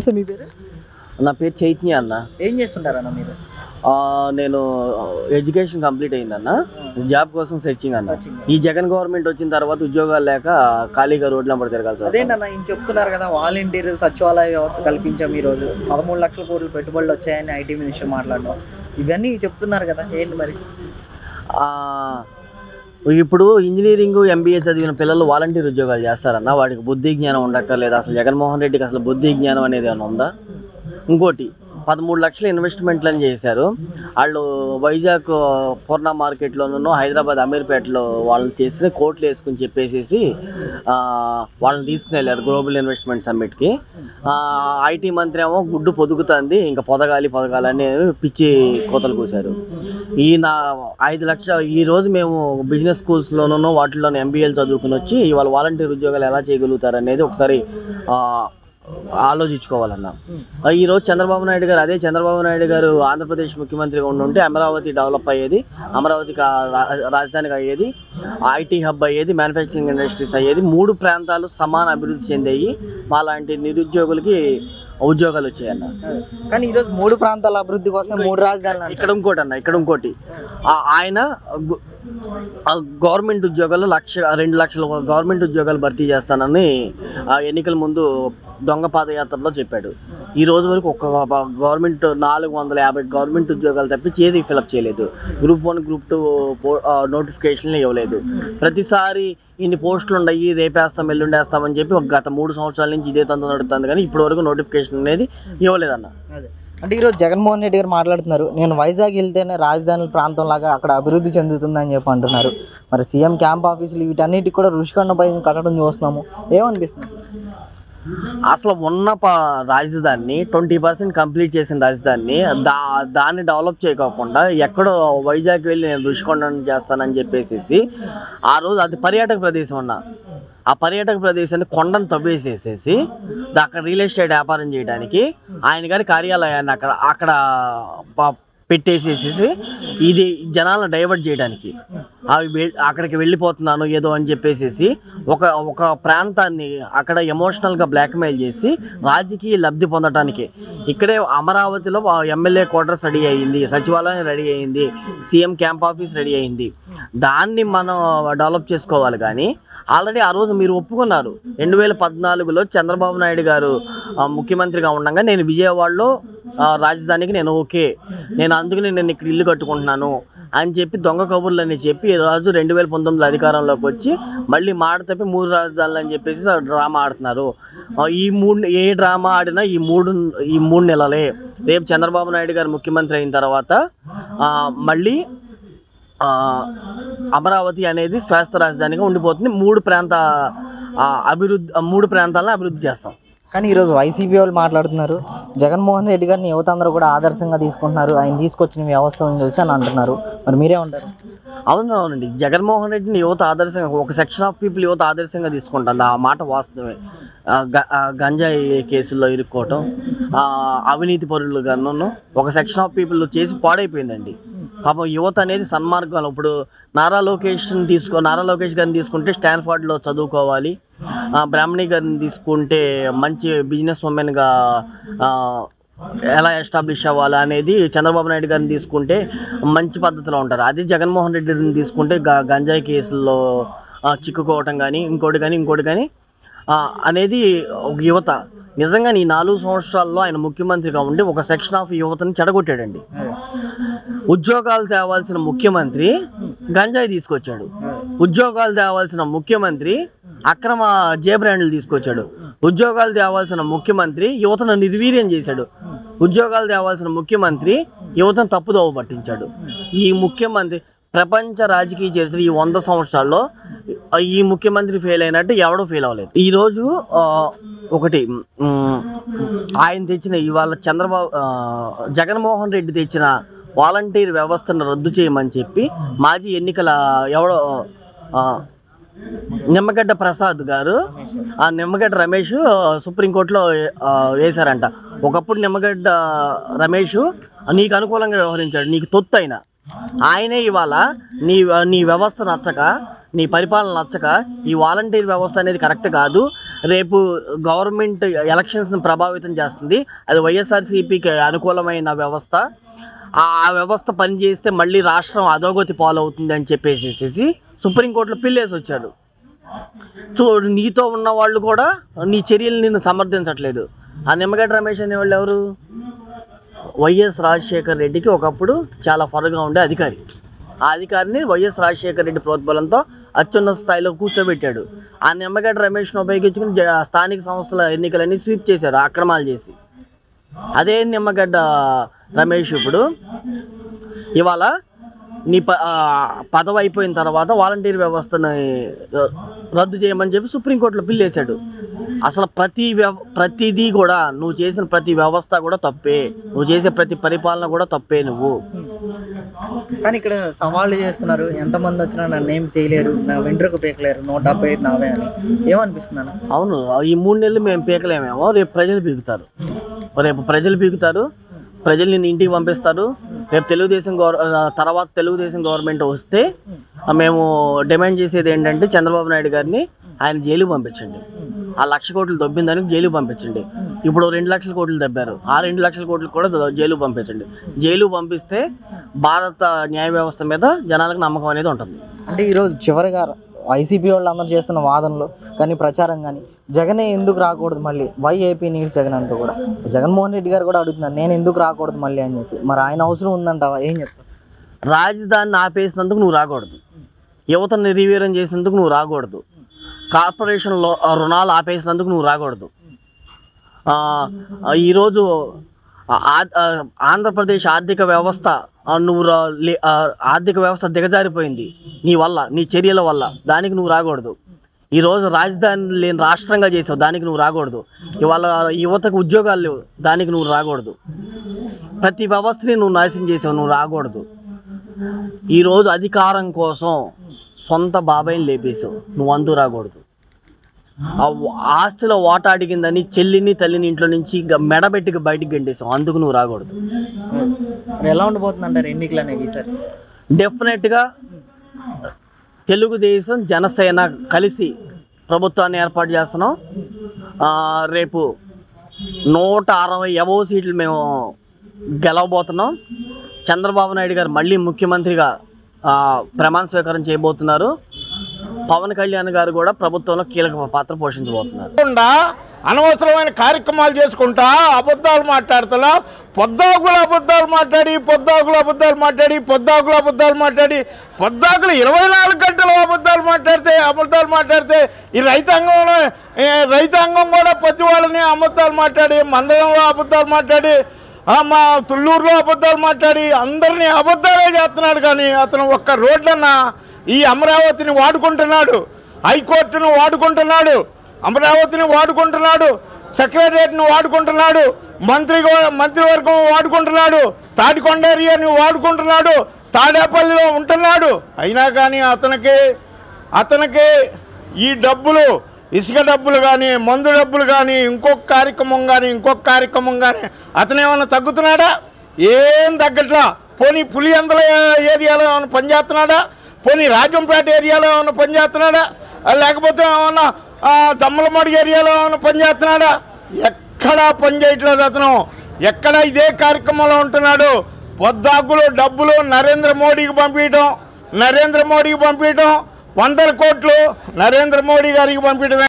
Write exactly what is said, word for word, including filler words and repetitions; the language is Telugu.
మీ పేరు? నా పేరు చైతన్య అన్న. ఏం చేస్తుంటారన్న మీరు? నేను ఎడ్యుకేషన్ కంప్లీట్ అయిందన్న, జాబ్ కోసం సెర్చింగ్ అన్న. ఈ జగన్ గవర్నమెంట్ వచ్చిన తర్వాత ఉద్యోగాలు లేక ఖాళీగా రోడ్ల పడి తిరగాల్సి. అదేంటన్న ఈయన చెప్తున్నారు కదా, వాలంటీర్ సచివాలయ వ్యవస్థ కల్పించాం ఈ రోజు, పదమూడు లక్షల కోట్ల పెట్టుబడులు వచ్చాయని ఐటీ మినిస్టర్ మాట్లాడడం, ఇవన్నీ చెప్తున్నారు కదా, ఏంటి మరి? ఇప్పుడు ఇంజనీరింగ్ ఎంబీఏ చదివిన పిల్లలు వాలంటీర్ ఉద్యోగాలు చేస్తారన్న. వాడికి బుద్ధి జ్ఞానం ఉండక్కర్లేదు. అసలు జగన్మోహన్ రెడ్డికి అసలు బుద్ధి జ్ఞానం అనేది ఏమైనా ఉందా? ఇంకోటి, పదమూడు లక్షల ఇన్వెస్ట్మెంట్లని చేశారు వాళ్ళు. వైజాగ్ పూర్ణ మార్కెట్లోనూ హైదరాబాద్ అమీర్పేటలో వాళ్ళు చేసి కోట్లు వేసుకుని చెప్పేసి వాళ్ళని తీసుకుని వెళ్ళారు గ్లోబల్ ఇన్వెస్ట్మెంట్ సమ్మిట్కి. ఐటీ మంత్రి ఏమో గుడ్డు పొదుగుతుంది, ఇంకా పొదగాలి పొదగాలని పిచ్చి కోతలు కూశారు. ఈ నా ఐదు లక్షల ఈరోజు మేము బిజినెస్ స్కూల్స్లోనూ వాటిల్లోనూ ఎంబీఏలు చదువుకుని వచ్చి ఇవాళ వాలంటీర్ ఉద్యోగాలు ఎలా చేయగలుగుతారు అనేది ఒకసారి ఆలోచించుకోవాలన్నా. ఈరోజు చంద్రబాబు నాయుడు గారు, అదే చంద్రబాబు నాయుడు గారు ఆంధ్రప్రదేశ్ ముఖ్యమంత్రిగా ఉండుంటే అమరావతి డెవలప్ అయ్యేది, అమరావతికి రాజధానికి అయ్యేది, ఐటీ హబ్ అయ్యేది, మ్యానుఫ్యాక్చరింగ్ ఇండస్ట్రీస్ అయ్యేది, మూడు ప్రాంతాలు సమాన అభివృద్ధి చెందాయి, మాలాంటి నిరుద్యోగులకి ఉద్యోగాలు వచ్చాయన్న. కానీ ఈరోజు మూడు ప్రాంతాల అభివృద్ధి కోసం మూడు రాజధానులు. ఇక్కడ ఇంకోటి అన్న, ఇక్కడ ఇంకోటి ఆయన గవర్నమెంట్ ఉద్యోగాలు లక్ష రెండు లక్షల గవర్నమెంట్ ఉద్యోగాలు భర్తీ చేస్తానని ఎన్నికల ముందు దొంగ పాదయాత్రలో చెప్పాడు. ఈ రోజు వరకు ఒక్క గవర్నమెంట్ నాలుగు వందల యాభై గవర్నమెంట్ ఉద్యోగాలు తప్పించి ఏది ఫిలప్ చేయలేదు. గ్రూప్ వన్ గ్రూప్ టూ నోటిఫికేషన్లు ఇవ్వలేదు. ప్రతిసారి ఇన్ని పోస్టులు ఉన్నాయి, రేపేస్తాం ఎల్లుండేస్తామని చెప్పి ఒక గత మూడు సంవత్సరాల నుంచి ఇదే తంతు నడుస్తుంది, కానీ ఇప్పటి వరకు నోటిఫికేషన్ అనేది ఇవ్వలేదన్న. అంటే ఈరోజు జగన్మోహన్ రెడ్డి గారు మాట్లాడుతున్నారు, నేను వైజాగ్ వెళ్తేనే రాజధాని ప్రాంతం లాగా అక్కడ అభివృద్ధి చెందుతుందని చెప్పి అంటున్నారు. మరి సీఎం క్యాంప్ ఆఫీసులు వీటన్నిటికి కూడా రుషికొండ పై కట్టడం చూస్తున్నాము, ఏమనిపిస్తుంది? అసలు ఉన్న రాజధానిని ట్వంటీ పర్సెంట్ కంప్లీట్ చేసిన రాజధానిని దా దాన్ని డెవలప్ చేయకోకుండా ఎక్కడో వైజాగ్ వెళ్ళి నేను రుషికొండ చేస్తానని చెప్పేసి ఆ రోజు అది పర్యాటక ప్రదేశం అన్న, ఆ పర్యాటక ప్రదేశాన్ని కొండను తవ్వేసేసేసి అక్కడ రియల్ ఎస్టేట్ వ్యాపారం చేయడానికి ఆయన గారి కార్యాలయాన్ని అక్కడ అక్కడ పెట్టేసేసేసి ఇది జనాలను డైవర్ట్ చేయడానికి అవి అక్కడికి వెళ్ళిపోతున్నాను ఏదో అని చెప్పేసి ఒక ఒక ప్రాంతాన్ని అక్కడ ఎమోషనల్గా బ్లాక్మెయిల్ చేసి రాజకీయ లబ్ధి పొందడానికి ఇక్కడే అమరావతిలో ఎమ్మెల్యే క్వార్టర్స్ రెడీ అయ్యింది, సచివాలయం రెడీ అయ్యింది, సీఎం క్యాంప్ ఆఫీస్ రెడీ అయ్యింది. దాన్ని మనం డెవలప్ చేసుకోవాలి. కానీ ఆల్రెడీ ఆ రోజు మీరు ఒప్పుకున్నారు, రెండు వేల పద్నాలుగులో చంద్రబాబు నాయుడు గారు ముఖ్యమంత్రిగా ఉండగా నేను విజయవాడలో రాజధానికి నేను ఓకే, నేను అందుకని నేను ఇక్కడ ఇల్లు కట్టుకుంటున్నాను అని చెప్పి దొంగ కబుర్లని చెప్పి ఈరోజు రెండు వేల పంతొమ్మిదిలో అధికారంలోకి వచ్చి మళ్ళీ మాట తప్పి మూడు రాజధానులు అని చెప్పేసి డ్రామా ఆడుతున్నారు. ఈ మూడు ఏ డ్రామా ఆడినా ఈ మూడు ఈ మూడు నెలలే. రేపు చంద్రబాబు నాయుడు గారు ముఖ్యమంత్రి అయిన తర్వాత మళ్ళీ అమరావతి అనేది శ్వాస రాజధానిగా ఉండిపోతుంది. మూడు ప్రాంత అభివృద్ధి మూడు ప్రాంతాలను అభివృద్ధి చేస్తాం. కానీ ఈరోజు వైసీపీ వాళ్ళు మాట్లాడుతున్నారు, జగన్మోహన్ రెడ్డి గారిని యువత అందరూ కూడా ఆదర్శంగా తీసుకుంటున్నారు, ఆయన తీసుకొచ్చిన వ్యవస్థను చూసి అని అంటున్నారు. మరి మీరే ఉంటారు? అవును అవునండి, జగన్మోహన్ రెడ్డిని యువత ఆదర్శంగా, ఒక సెక్షన్ ఆఫ్ పీపుల్ యువత ఆదర్శంగా తీసుకుంటుంది. ఆ మాట వాస్తవమే. గంజాయి కేసుల్లో ఇరుక్కోవటం, అవినీతి పరులు గాను ఒక సెక్షన్ ఆఫ్ పీపుల్ చేసి పాడైపోయిందండి. పాపం యువత అనేది సన్మార్గాలు. ఇప్పుడు నారా లోకేష్ని తీసుకో నారా లోకేష్ గారిని తీసుకుంటే స్టాన్ఫర్డ్లో చదువుకోవాలి, బ్రాహ్మణి గారిని తీసుకుంటే మంచి బిజినెస్ ఉమెన్గా ఎలా ఎస్టాబ్లిష్ అవ్వాలి అనేది, చంద్రబాబు నాయుడు గారిని తీసుకుంటే మంచి పద్ధతిలో ఉంటారు. అదే జగన్మోహన్ రెడ్డిని తీసుకుంటే గంజాయి కేసుల్లో చిక్కుకోవటం కానీ ఇంకోటి కానీ ఇంకోటి కానీ అనేది ఒక యువత. నిజంగా ఈ నాలుగు సంవత్సరాల్లో ఆయన ముఖ్యమంత్రిగా ఉండి ఒక సెక్షన్ ఆఫ్ యువతని చెడగొట్టాడండి. ఉద్యోగాలు తేవాల్సిన ముఖ్యమంత్రి గంజాయి తీసుకొచ్చాడు, ఉద్యోగాలు తేవాల్సిన ముఖ్యమంత్రి అక్రమ జే బ్రాండ్లు తీసుకొచ్చాడు, ఉద్యోగాలు తేవాల్సిన ముఖ్యమంత్రి యువతను నిర్వీర్యం చేశాడు, ఉద్యోగాలు తేవాల్సిన ముఖ్యమంత్రి యువతను తప్పుదోవ పట్టించాడు. ఈ ముఖ్యమంత్రి ప్రపంచ రాజకీయ చరిత్ర ఈ వంద సంవత్సరాల్లో ఈ ముఖ్యమంత్రి ఫెయిల్ అయినట్టు ఎవడో ఫెయిల్ అవ్వలేదు. ఈరోజు ఒకటి ఆయన తెచ్చిన ఇవాళ చంద్రబాబు జగన్మోహన్ రెడ్డి తెచ్చిన వాలంటీర్ వ్యవస్థను రద్దు చేయమని చెప్పి మాజీ ఎన్నికల ఎవడో నిమ్మగడ్డ ప్రసాద్ గారు, ఆ నిమ్మగడ్డ రమేష్ సుప్రీంకోర్టులో వేశారంట. ఒకప్పుడు నిమ్మగడ్డ రమేష్ నీకు అనుకూలంగా వ్యవహరించాడు, నీకు తొత్తు అయినా ఆయనే ఇవాళ నీ నీ వ్యవస్థ నచ్చక నీ పరిపాలన నచ్చక ఈ వాలంటీర్ వ్యవస్థ అనేది కరెక్ట్ కాదు, రేపు గవర్నమెంట్ ఎలక్షన్స్ని ప్రభావితం చేస్తుంది, అది వైఎస్ఆర్సీపీకి అనుకూలమైన వ్యవస్థ, ఆ వ్యవస్థ పనిచేస్తే మళ్ళీ రాష్ట్రం అధోగతి పాలవుతుంది అని చెప్పేసేసి సుప్రీంకోర్టులో పిల్లేసి వచ్చాడు. చూడు, నీతో ఉన్న వాళ్ళు కూడా నీ చర్యలు నిన్ను సమర్థించట్లేదు. ఆ నిమ్మగడ్డ రమేష్ అనేవాళ్ళు ఎవరు? వైఎస్ రాజశేఖర్ రెడ్డికి ఒకప్పుడు చాలా ఫరగా ఉండే అధికారి. ఆ అధికారిని వైఎస్ రాజశేఖర్ రెడ్డి ప్రోద్బలంతో అత్యున్నత స్థాయిలో కూర్చోబెట్టాడు. ఆ నిమ్మగడ్డ రమేష్ను ఉపయోగించుకుని స్థానిక సంస్థల ఎన్నికలన్నీ స్వీప్ చేశారు అక్రమాలు చేసి. అదే నిమ్మగడ్డ రమేష్ ఇప్పుడు ఇవాళ నీ ప పదవి అయిపోయిన తర్వాత వాలంటీర్ వ్యవస్థని రద్దు చేయమని చెప్పి సుప్రీంకోర్టులో బిల్లు వేశాడు. అసలు ప్రతి వ్యవ ప్రతిదీ కూడా నువ్వు చేసిన ప్రతి వ్యవస్థ కూడా తప్పే, నువ్వు చేసే ప్రతి పరిపాలన కూడా తప్పే నువ్వు. కానీ ఇక్కడ సవాళ్ళు చేస్తున్నారు, ఎంతమంది వచ్చినా నన్ను ఏం చేయలేరు, నా వెంట్రుకు పీకలేరు, నూట డెబ్బై ఐదు నావే అని ఏమనిపిస్తున్నాను? అవును, ఈ మూడు నెలలు మేము పీకలేమేమో, రేపు ప్రజలు పీకుతారు. రేపు ప్రజలు పీకుతారు, ప్రజలు నిన్ను ఇంటికి పంపిస్తారు. రేపు తెలుగుదేశం గవర్ తర్వాత తెలుగుదేశం గవర్నమెంట్ వస్తే మేము డిమాండ్ చేసేది ఏంటంటే చంద్రబాబు నాయుడు గారిని ఆయన జైలుకి పంపించండి. ఆ లక్ష కోట్లు దొబ్బిందానికి జైలుకి పంపించండి. ఇప్పుడు రెండు లక్షల కోట్లు దబ్బారు, ఆ రెండు లక్షల కోట్లు కూడా జైలుకి పంపించండి. జైలుకి పంపిస్తే భారత న్యాయ వ్యవస్థ మీద జనాలకు నమ్మకం అనేది ఉంటుంది. అంటే ఈరోజు చివరిగా వైసీపీ వాళ్ళు అందరూ చేస్తున్న వాదనలు కానీ ప్రచారం కానీ జగనే ఎందుకు రాకూడదు మళ్ళీ, వై ఏపీ నీడ్స్ జగన్ అంటూ కూడా జగన్మోహన్ రెడ్డి గారు కూడా అడుగుతున్నారు, నేను ఎందుకు రాకూడదు మళ్ళీ అని చెప్పి. మరి ఆయన అవసరం ఉందంటావా? ఏం చెప్తావు? రాజధానిని ఆపేసినందుకు నువ్వు రాకూడదు, యువతను నిర్వీర్యం చేసినందుకు నువ్వు రాకూడదు, కార్పొరేషన్లో రుణాలు ఆపేసినందుకు నువ్వు రాకూడదు. ఈరోజు ఆంధ్రప్రదేశ్ ఆర్థిక వ్యవస్థ నువ్వు ఆర్థిక వ్యవస్థ దిగజారిపోయింది నీ వల్ల, నీ చర్యల వల్ల, దానికి నువ్వు రాకూడదు. ఈరోజు రాజధాని లేని రాష్ట్రంగా చేసావు, దానికి నువ్వు రాకూడదు. ఇవాళ యువతకు ఉద్యోగాలు లేవు, దానికి నువ్వు రాకూడదు. ప్రతి వ్యవస్థని నువ్వు నాశనం చేసావు, నువ్వు రాకూడదు. ఈరోజు అధికారం కోసం సొంత బాబాయిని లేపేసావు, నువ్వు అందు రాకూడదు. ఆస్తిలో ఓట అడిగిందని చెల్లిని తల్లిని ఇంట్లో నుంచి మెడబెట్టికి బయటికి గంటేసావు, అందుకు నువ్వు రాకూడదు. ఎలా ఉండబోతుంది అంటారు ఎన్నికలు అనేవి సార్? డెఫినెట్గా తెలుగుదేశం జనసేన కలిసి ప్రభుత్వాన్ని ఏర్పాటు చేస్తున్నాం. రేపు నూట అరవై ఎవో సీట్లు మేము గెలవబోతున్నాం. చంద్రబాబు నాయుడు గారు మళ్ళీ ముఖ్యమంత్రిగా ప్రమాణ స్వీకారం చేయబోతున్నారు. పవన్ కళ్యాణ్ గారు కూడా ప్రభుత్వంలో కీలక పాత్ర పోషించబోతున్నారు. అనవసరమైన కార్యక్రమాలు చేసుకుంటా అబద్ధాలు మాట్లాడుతున్నా, పొద్దాకులు అబద్ధాలు మాట్లాడి పొద్దాకులు అబద్ధాలు మాట్లాడి పొద్దాకులు అబద్ధాలు మాట్లాడి పొద్దాకులు ఇరవై నాలుగు గంటలు అబద్ధాలు మాట్లాడితే అబద్ధాలు మాట్లాడితే ఈ రైతాంగంలో రైతాంగం కూడా ప్రతి వాళ్ళని అబద్ధాలు మాట్లాడి, మందలంలో అబద్ధాలు మాట్లాడి, మా తుళ్ళూరులో అబద్ధాలు మాట్లాడి అందరినీ అబద్ధాలే చేస్తున్నాడు. కానీ అతను ఒక్క రోడ్లన్నా ఈ అమరావతిని వాడుకుంటున్నాడు, హైకోర్టును వాడుకుంటున్నాడు, అమరావతిని వాడుకుంటున్నాడు, సెక్రటరియట్ని వాడుకుంటున్నాడు, మంత్రి మంత్రివర్గం వాడుకుంటున్నాడు, తాటికొండ ఏరియాని వాడుకుంటున్నాడు, తాడేపల్లిలో ఉంటున్నాడు. అయినా కానీ అతనికి అతనికి ఈ డబ్బులు, ఇసుక డబ్బులు కానీ, మందు డబ్బులు కానీ, ఇంకొక కార్యక్రమం కానీ ఇంకొక కార్యక్రమం కానీ అతనేమన్నా తగ్గుతున్నాడా? ఏం తగ్గట్లా. పోనీ పులియందల ఏరియాలో ఏమైనా పనిచేస్తున్నాడా? పోనీ రాజంపేట ఏరియాలో ఏమైనా పనిచేస్తున్నాడా? లేకపోతే ఏమన్నా దమ్మలమడి ఏరియాలో ఏమైనా పనిచేస్తున్నాడా? ఎక్కడా పనిచేయట్లేదు అతను. ఎక్కడ ఇదే కార్యక్రమంలో ఉంటున్నాడు. పొద్దాకులు డబ్బులు నరేంద్ర మోడీకి పంపించడం, నరేంద్ర మోడీకి పంపించడం, వందల కోట్లు నరేంద్ర మోడీ గారికి పంపించడం.